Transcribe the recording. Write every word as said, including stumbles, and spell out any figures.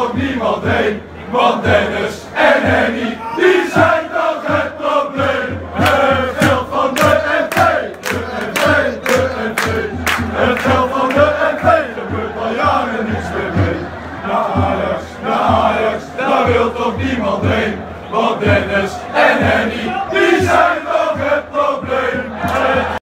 toch niemand heen, want Dennis en Henny, die zijn toch het probleem. Het geld van de N V, de N V, de N V. Het geld van de N V, er gebeurt al jaren niets meer mee. Naar Ajax, naar Ajax, daar wil toch niemand heen, want Dennis en Henny,